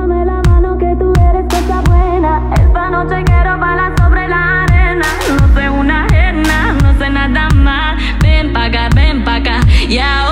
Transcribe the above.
Tómame la mano que tú eres cosa buena. Esta noche quiero bailar sobre la arena. No sé una ajena, no sé nada más. Ven pa' acá, y ahora